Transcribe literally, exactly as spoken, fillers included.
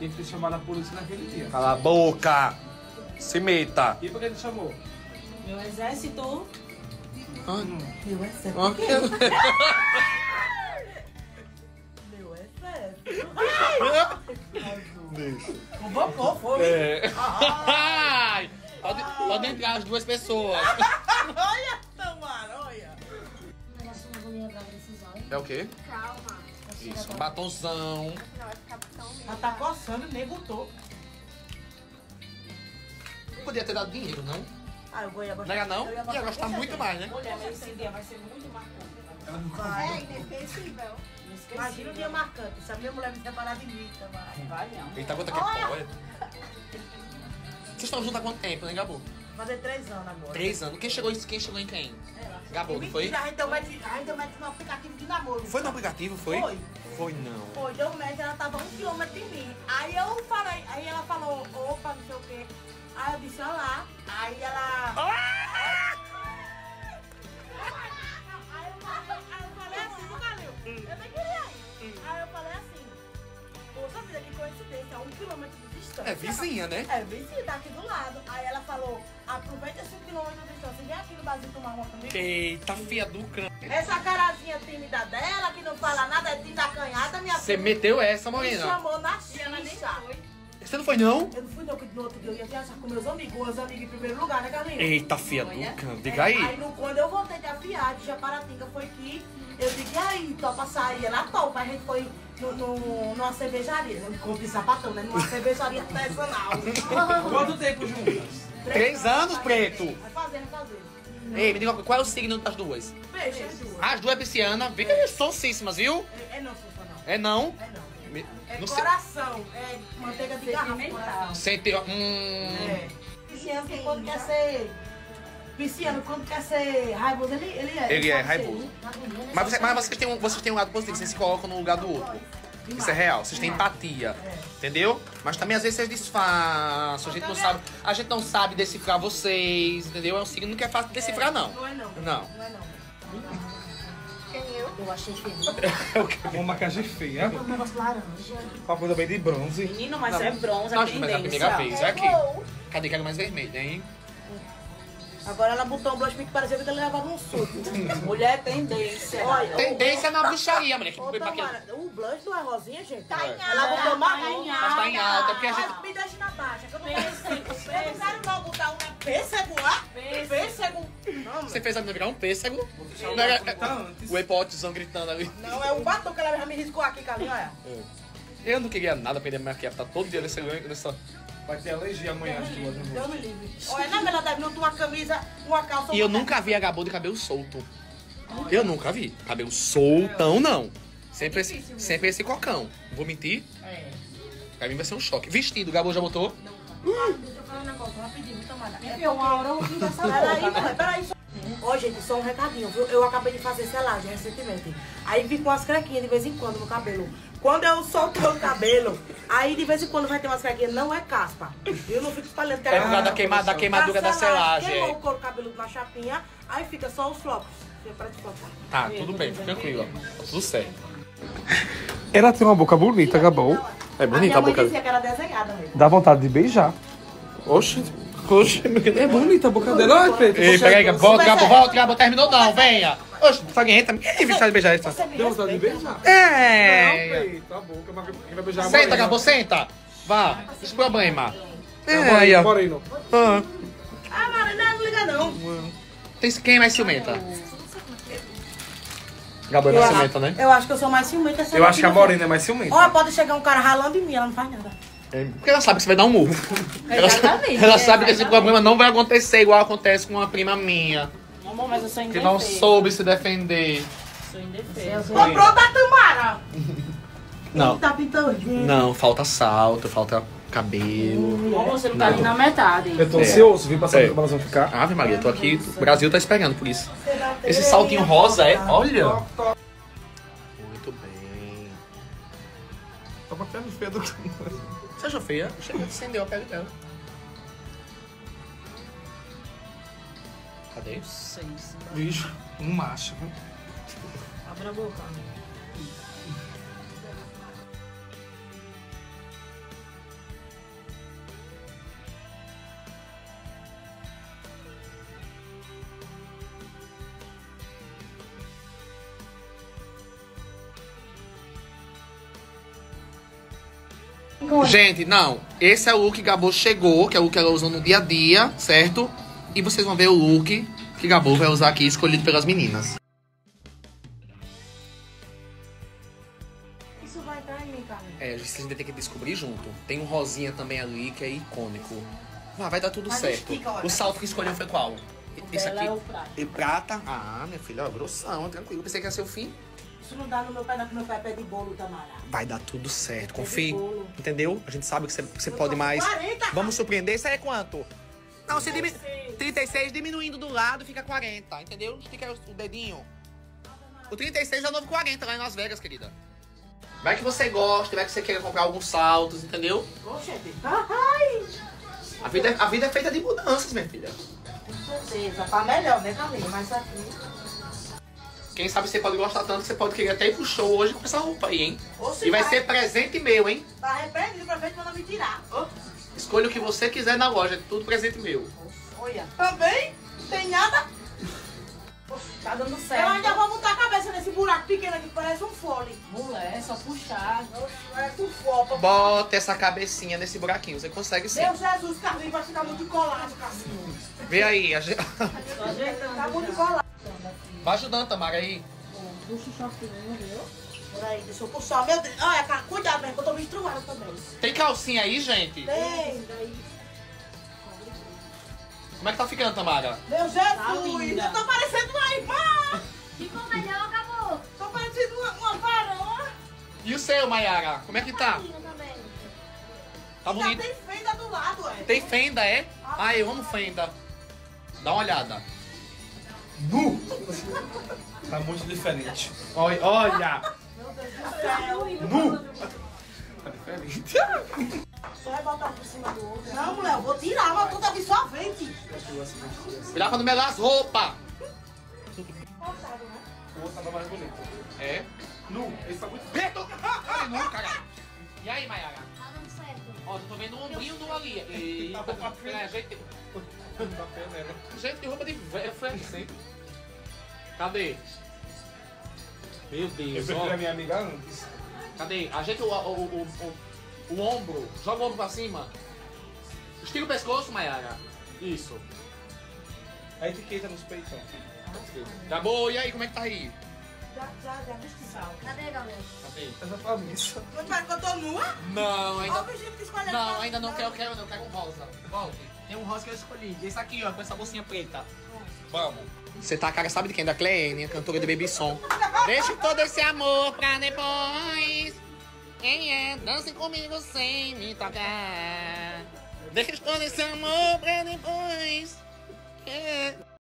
Tinha que ter chamado a polícia naquele dia. Cala a boca! Se meta! E por que ele chamou? Meu exército. Ah, Meu exército. ah, Meu exército. Deixa. Convocou, foi. É. Ai, pode, pode entrar as duas pessoas. Olha, Tamara, olha. O negócio não vou lembrar decisão. É o quê? Calma. Isso, um batonzão. Não, vai ficar tão mesmo. Ela tá coçando e nem botou. Não podia ter dado dinheiro, não? Ah, eu vou ia Não gostar. era não? Eu Ia gastar muito mais, né? Mulher, mas esse dia vai ser muito marcante. É inesquecível. Imagina o dia marcante. Se a minha mulher me separar de mim, Tamara. Vai não. Eita, quanto que é poeta. Vocês estão juntos há quanto tempo, né, Gabo? Fazer três anos agora. Três anos. Quem chegou em, quem chegou em quem? Ela. Gabo, não foi? Mentira, a gente mete, a gente mete no aplicativo de namoro. Foi no aplicativo, foi? Foi. Foi não. Foi, deu match, ela tava um quilômetro de mim. Aí eu falei, aí ela falou, opa, não sei o quê. Aí eu disse, olá. Aí ela... Aí eu falei, aí eu falei assim, não valeu. Eu nem queria ir. Aí eu falei assim, poxa vida, que coincidência, um quilômetro de distância. É vizinha, né? É, vizinha, tá aqui do lado. Aí ela falou, aproveita esse quilômetro de distância e vem aqui no Brasil tomar uma comigo. Eita, filha do cão. Essa carazinha tímida dela, que não fala nada, é tímida acanhada, minha Você filha. meteu essa, Me Morena? chamou na xixa. Você não foi, não? Eu não fui não, que no outro dia eu ia viajar com meus amigos, meus amigos em primeiro lugar, né, Carlinhos? Eita, filha do cão. Diga Aí aí. no, quando eu voltei da viagem de Japaratinga, foi que eu digo, e aí, topa sair? Ela topa, a gente foi no, no, numa cervejaria, não compre sapatão, né? Numa cervejaria artesanal. Quanto tempo juntas? Três anos, preto. Vai fazer, vai fazer. Ei, me diga, qual é o signo das duas? Peixe, as duas. As duas é pisciana. Vê que eles são sonsíssimas, viu? É, é não, Sufa, não. É não? É não. Me- É não sei. coração, é manteiga de garrafa, coração. Sem ter... Hum... É. Pisciano que quando quer ser... Pisciano, quando quer ser raivoso, ele, ele é. Ele é sabe ser. raivoso. Mas, você- mas vocês, têm um, vocês têm um lado positivo, vocês se colocam no lugar do outro. Isso é real, vocês têm empatia. Entendeu? Mas também às vezes vocês disfarçam, a gente não sabe, a gente não sabe decifrar vocês, entendeu? É um signo que não é fácil de decifrar, não. Não é não. Não. Não é não. Eu achei feio. Uma maquiagem feia. Um negócio laranja. Uma coisa bem de bronze. Menino, mas é bronze, Não, é mas a primeira tendência. vez, é aqui. Cadê que era mais vermelho, hein? Agora ela botou um blush que parecia que ele levava um suco. Mulher é tendência. Olha, Tendência na bruxaria, mulher. Que Ô, pra quê? Tamara, o blush não é rosinha, gente? Tá em Ela alta, botou marrom. tá em Mas tá em alta, porque a gente... Mas me deixa na baixa, que eu não quero, eu não quero não botar um pêssego lá. Pêssego. Não, Você fez a menina virar um pêssego. o Não, é- grita antes. O epotizão gritando ali. não, é o batom que ela já me riscou aqui, Carlinhos, olha. Eu não queria nada perder minha maquiagem, tá todo dia nesse... nessa... Vai ter alergia amanhã às duas no Deus rosto. me livre. Olha, na verdade, não uma camisa, uma calça... E eu uma nunca vi a Gabo de cabelo solto. Eu nunca vi. Cabelo soltão, não. Sempre esse, sempre esse cocão. Vou mentir? É. Pra mim vai ser um choque. Vestido, Gabo já botou? Deixa eu falar um negócio rapidinho, Tamara. É Viu? Uma hora eu vou dessa Peraí, boca. mulher, peraí. Só... Ó, gente, só um recadinho, viu? Eu acabei de fazer selagem recentemente. Aí vi com as crequinhas de vez em quando no cabelo. Quando eu solto o cabelo, aí de vez em quando vai ter umas crequinhas, não é caspa. Eu não fico espalhando. É por causa da, queima, da queimadura da selagem. Queimou é. o couro cabeludo na chapinha, aí fica só os flocos. Fica pra desflocar. Tá, tudo bem, fica tranquilo. Tá tudo certo. Ela tem uma boca bonita, Gabão. É A bonita minha a mãe boca. dizia que era desenhada mesmo. Dá vontade de beijar. Oxe, oxe. É bonita a boca dela. Olha, Preto. Ei, você- peraí, volta, Gabo, volta, Gabo, terminou não, venha. Oxe, faguenta, ninguém tem vontade de beijar essa. Você me Deu vontade de respeita. beijar. É. Não, Preto, a boca. mas Quem vai beijar a Senta, Morena. Gabo, senta. Vá, esse problema. É, É, aí, ó. Moreno. Ah, Ah, Marina, não liga não. tem quem é mais ciumenta? Gabo é Eu mais acho- ciumenta, né? Eu acho que eu sou mais ciumenta. essa Eu acho que a daqui não Morena é mais ciumenta. Olha, pode chegar um cara ralando em mim, ela não faz nada. É, porque ela sabe que você vai dar um murro. Ela, Exatamente, ela é, sabe que esse problema não vai acontecer igual acontece com uma prima minha. Amor, mas eu sou Que indefesa. não soube se defender. Sou indefesa. Comprou da Tamara! Não. Tá pintadinho. Não, falta salto, falta cabelo. Você não tá ali na metade. Eu tô É. ansioso, vi pra saber É. como elas vão ficar. Ave Maria, eu tô aqui, o Brasil tá esperando por isso. Esse saltinho rosa é, olha. Muito bem. Tá com a perna feia do... Você achou feia? Chega, acendeu a pele dela. Cadê? Seis. Bicho, um macho. viu? Abre a boca. Gente, não. Esse é o look que Gabô chegou, que é o look que ela usou no dia a dia, certo? E vocês vão ver o look que Gabô vai usar aqui, escolhido pelas meninas. Isso vai estar em mim, Carlinhos. É, vocês vão ter que descobrir junto. Tem um rosinha também ali, que é icônico. Ah, vai dar tudo Mas certo. estica, olha. O salto que escolheu foi qual? Esse dela aqui? é o prata. E prata? Ah, minha filha, ó, grossão, tranquilo. Pensei que ia ser o fim. Isso não dá no meu pé, não, que meu pé é pé de bolo, Tamara. Vai dar tudo certo, Pé de confie. bolo. Entendeu? A gente sabe que você, você Eu pode tô com mais. quarenta, Vamos surpreender. Isso aí é quanto? Não, você diminu... trinta e seis. trinta e seis diminuindo do lado fica quarenta, entendeu? Estica o o dedinho. O trinta e seis é o novo quarenta lá em Las Vegas, querida. Vai que você gosta, vai que você queira comprar alguns saltos, entendeu? Oxente. Ai, A vida, é- a vida é feita de mudanças, minha filha. com certeza. Tá melhor, né, Carlinhos? Mas aqui... Quem sabe você pode gostar tanto que você pode querer até ir pro show hoje com essa roupa aí, hein? Ou se E vai ser presente meu, hein? Tá arrependido pra ver que não me tirar. Ô, Escolha o que você quiser na loja, é tudo presente meu. olha. Também? Não tem nada? Tá dando Eu certo. ainda vou botar a cabeça nesse buraco pequeno aqui, que parece um fole. Mulher, é só puxar. Oxe, parece um fopa. Bota essa cabecinha nesse buraquinho, você consegue sim. Meu Jesus, Carlinhos, vai ficar muito colado, Carlinhos. Vê aí, a gente... Só ajeitando. Tá muito já. colado. Vai ajudando, Tamara, aí. Puxa o shortinho, viu? Peraí, deixa eu puxar. Meu Deus. Olha, cara, cuidado mesmo, que eu tô me estruando também. Tem calcinha aí, gente? Tem. Como é que tá ficando, Tamara? Meu Tá Jesus, linda. eu tô parecendo uma irmã. Ficou melhor, acabou. Tô parecendo uma, uma varão. E o seu, Mayara? Como é que tá? Lindo também. Tá Já bonito? tem fenda do lado, é. Tem fenda, é? Ah, eu amo fenda. Dá uma olhada. Nu! Tá muito diferente. Olha, olha. Meu Deus do céu. Nu! Tá diferente. Só vai botar um por cima do outro. Não, mulher, eu vou tirar, mas tudo absorvente. Cuidado pra não melar as roupas. Cortado, né? O outro tava mais bonito. É? Nu! Esse tá muito... Preto! Ai, não, caralho. E aí, Mayara? Tá dando certo. Ó, eu tô vendo um ombrinho do ali. Eita, pera, gente, Não tá feio, né? gente, que roupa de velho foi assim. Cadê? Meu Eu Deus, prefiro a ó. minha amiga antes. Cadê? Ajeita o, o, o, o, o ombro. Joga o ombro pra cima. Estica o pescoço, Mayara. Isso. A etiqueta nos peitão. Acabou. E aí, como é que tá aí? Já, já, já vesti. Cadê, galera? Cadê? Essa foi a missa. Não parece que eu tô nua? Não, Olha ainda... o vestido que escolheu. Não, ainda não quero, quero não. Quero um rosa. Volte. Tem um rosa que eu escolhi. Esse aqui, ó, com essa bolsinha preta. Vamos. Você tá a cara, sabe de quem? Da Cleane, a cantora de Baby Som. Deixe todo esse amor pra depois. Quem é? Dancem comigo sem me tocar. Deixe todo esse amor pra depois. É.